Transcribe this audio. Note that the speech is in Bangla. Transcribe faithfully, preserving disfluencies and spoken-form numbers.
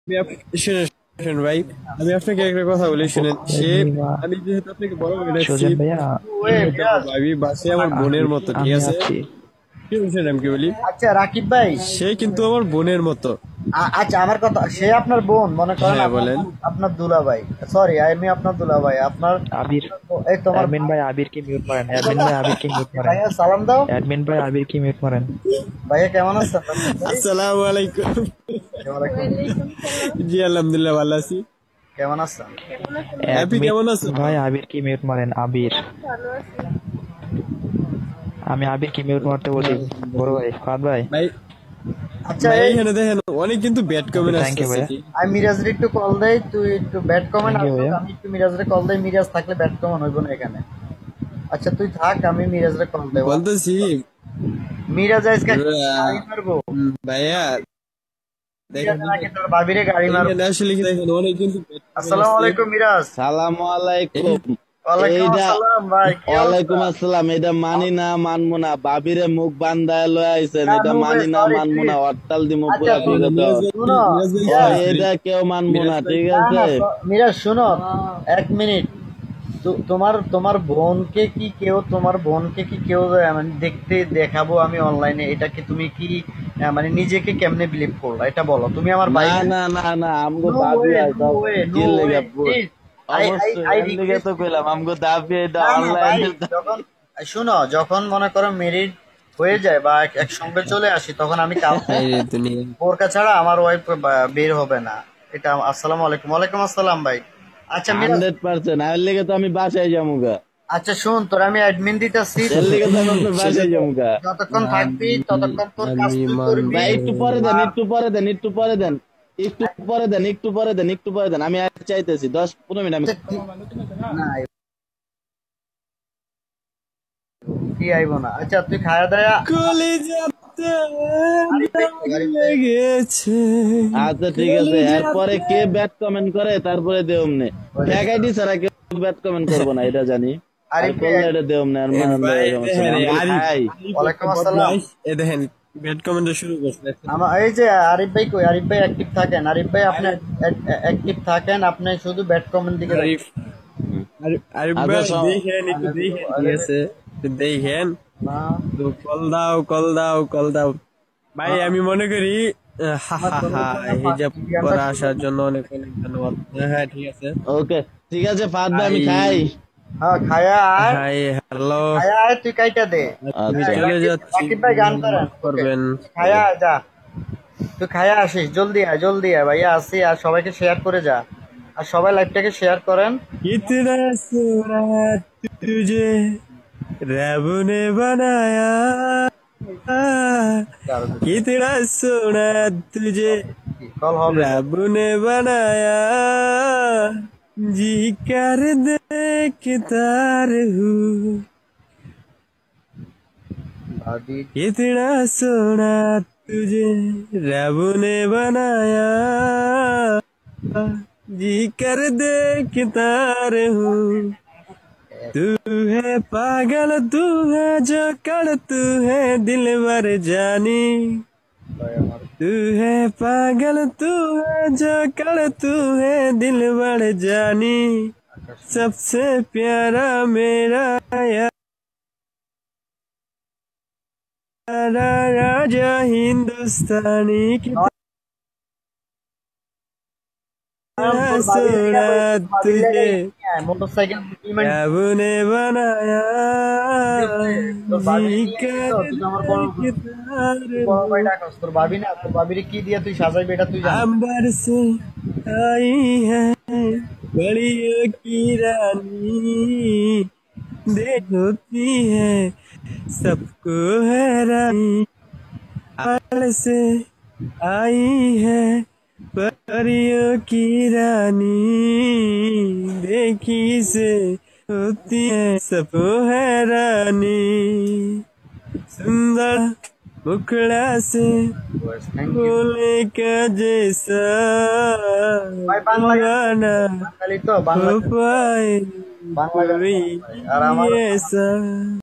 আমি আপ- শুনেন শুনেন ভাই, আমি আপনাকে একটা কথা বলি শুনেন। সে এমনিবা আমি যেহেতু আপনাকে বড় ভাই ডাকছি, সুজন ভাইয়া, সে হচ্ছে আমার ভাবি বা সে আমার বোনের আবির মতো, ঠিক আমি আছে? আছি। শুনেন আমি কি বলি, আচ্ছা রাকিব ভাই, সে কিন্তু আমার বোনের মতো। আ- আচ্ছা আমার কথা, সে আপনার বোন মনে করেন, হ্যাঁ আপনার বলেন। আপনার দুলা ভাই, সরি আমি আপনার দুলা ভাই, আপনার আবির, এই তোমার অ্যাডমিন ভাই আবিরকে মিউট মারেন, অ্যাডমিন ভাই আবিরকে মিউট এ মারেন, ভাইয়া সালাম দাও। অ্যাডমিন ভাই আবিরকে মিউট মারেন। ভাইয়া কেমন আছেন রাকিব ভাই? আসসালামু আলাইকুম। ওয়ালাইকুম আসসালাম। জি আলহামদুলিল্লাহ ভালো আছি। কেমন আছেন? হ্যাপি অ্যাডমিন কেমন আছো? ভাই আবিরকে মিউট মারেন। আবির, আমি আবিরকে মিউট মারতে বলি। বড় ভাই ফাদ ভাই। ভাই, আচ্ছা ভাই এই, এখানে দেখেন অনেক কিন্তু bad okay comment thank you আসতেছে, ভাইয়া, ঠিক? আমি মিরাজের একটু কল দেই, তুই একটু ব্যাড কমেন্ট থ্যাংক ইউ আসুক, ভাইয়া। আমি একটু মিরাজের কল দেই, মিরাজ থাকলে ব্যাড কমেন্ট হইব না এখানে। আচ্ছা তুই থাক, আমি মিরাজের কল দেব। বলতেছি মিরাজ আজকে গাড়ি রা- মারবো। উম, ভাইয়া দেখেন মিরাজ নাকি দেখেন, তোর ভাবিরে গাড়ি মারবো। এইখানে আসলে কি দেখেন অনেক কিন্তু bad comment আসসালামু আসছে। আলাইকুম মিরাজ। সালামু এই আলাইকুম। ওয়ালাইকুম এইটা আসসালাম ভাই, কি অবস্থা? ওয়ালাইকুম আসসালাম। এটা মানি না মানবো না, বাবিরে মুখ বান্ধায় লয়ে আইছেন, এটা কানু ভাই মানি না সরি মানবো না, প্লিজ। হরতাল দিমু আচ্ছা পুরা শু- না, বিগত। মিরাজ ভাই, শুনো, মিরাজ ভাই ও মিরাজ, সরি সরি, এটা কেউ মানবো মিরাজ না, ভাই ঠিক না আছে? না স- মিরাজ শুনো, এক মিনিট। তো- তোমার তোমার বোনকে কি কেউ, তোমার বোনকে কি কেউ আহ, মানে দেখতে দেখাবো আমি অনলাইনে, এটা কি তুমি কি আহ, মানে নিজেকে কেমনে বিলিভ করলা, এটা বলো, তুমি আমার ভাই না না? না না না, আমগো নো দাবি ওয়ে, নো আছে। ওয়ে, নো কি ওয়ে, লেগে পুর প্লিজ। আই আই অবশ্যই আই এর লিগে রিকোয়েস্ট তো ইউ। কইলাম আমগো দাবি এটা না না ভাই, অনলাইনে। যখন শুনো, যখন মনে করো মেরিট হয়ে যায় বা এক- একসঙ্গে চলে আসি, তখন আমি কাউকে হাই রে দুনিয়া। বোরকা ছাড়া আমার ওয়াইফ বের হবে না। এটা আসসালামু আলাইকুম। ওয়ালাইকুম আসসালাম ভাই। আচ্ছা মিরাজ, হান্ড্রেড পার্সেন্ট এর লিগে তো আমি বাসায় যামুগা। আচ্ছা শোন, তোর আমি অ্যাডমিন দিতেছি, এর লিগে তো আমি আপনার সেটা বাসায় তো যামুগা। যতক্ষণ থাকবি আমি ততক্ষণ তোর কাজ আমি তুই করবি। ভাই মানবো। একটু পরে দেন, আর একটু পরে দেন, একটু পরে দেন, একটু পরে দেন, একটু পরে দেন, একটু পরে দেন, আমি আর চাইতেছি দশ পনেরো মিনিট আমি। আচ্ছা, কি- না কি আইব না। আচ্ছা তুই খায়া দায়া, কলিজাতে আরিফ ভাই কই, আরিফ ভাই। লেগেছে, আচ্ছা ঠিক আছে, এরপরে কলিজাতে। কে ব্যাড কমেন্ট করে তারপরে দেওমনে। ওই ফেক দেখছো? আইডি ছাড়া কেউ ব্যাড কমেন্ট করবো না, এটা জানি। আর আরিফ ভাই করলে এক- এটা দেওমনে, আর এ মানলে ভাই সমস্যা দেখেন নেই, এই আমি আরিফ, খাই। আরিফ একটা ওয়ালাইকুম আসসালাম। বদমাইশ। এ দেখেন ব্যাড কমেন্ট শুরু করছে দেখেন। আমার এই যে আরিফ ভাই কই, আরিফ ভাই অ্যাক্টিভ থাকেন, আরিফ ভাই আপনি আরিফ, অ্যাক্টিভ থাকেন, আপনি শুধু ব্যাড কমেন্ট দিকে দেখেন। আরিফ, আরিফ আরিফ আচ্ছা ভাই স- দেখেন, একটু দেখেন, ঠিক আরে আছে? একটু দেখেন, না, তো কল দাও, কল দাও, কল দাও। ভাই আহ, আমি মনে করি আহ, হা আমার হা হা, জন্মদিনের হিজাব গানটা পরে শুরু আসার না। জন্য অনেক অনেক ধন্যবাদ। হ্যাঁ হ্যাঁ, ঠিক আছে ওকে ঠিক আছে ফাদ ভাই, ভাই। আমি খাই। হ্যাঁ খায়া আয়, হাই হ্যালো। খায়া আয়, তুই কাইটা দে। তুমি আচ্ছা হ্যাঁ, চলে রাকিব যাচ্ছি, রাকিব ভাই গান করেন, মাফ ওকে। করবেন। খায়া আয়, যা, তুই খায়া আসিস, জলদি আয়, জলদি আয় ভাইয়া, আসি, আর সবাইকে শেয়ার করে যা, আর সবাই লাইভটাকে শেয়ার করেন। कितना सूरत तुझे रब ने बनाया, कितना सोना तुझे কল হবে তো। रब ने बनाया, जी कर देखता रहूं, ভাবি कितना सोना तुझे रब ने बनाया, जी कर देखता रहूं, तू है पागल, तू है जो कर, तू है दिलबर जानी, ভাই আমার तू है पागल, तू है जो कर, तू है दिलबर जानी, আকাশ सबसे प्यारा मेरा यारा राजा हिंदुस्तानी, নয়ন, कितना তোর ভাবির লেগা सोना কই, তোর ভাবির লেগা तुझे ই নিয়ে আয়, মোটরসাইকেল সেটেলমেন্ট रब ने बनाया, তোর ভাবির जी নিয়ে আইবি, তো कर তুই তো আমার বড়, देखता তুই বড় ভাই रहूं, ডাকস, তোর ভাবি না, তোর ভাবির কি দিয়া তুই সাজাইবি এটা তুই জানো। अंबर से आई है बड़ियों की रानी, देख होती है सबको हैरानी, अंबर से आई है परियों की रानी, देखी से होती है सबको हैरानी, सुंदर मुखड़ा से থ্যাংক ইউ बोले का जैसा ভাই। বাংলা গান, दीवाना বাঙালি তো, हो বাংলা, पाए বাংলা গান कोई ভাই। আর আমার ऐसा।